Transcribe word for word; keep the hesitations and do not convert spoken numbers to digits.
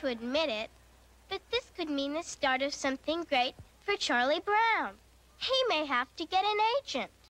admit it, but this could mean the start of something great for Charlie Brown. He may have to get an agent.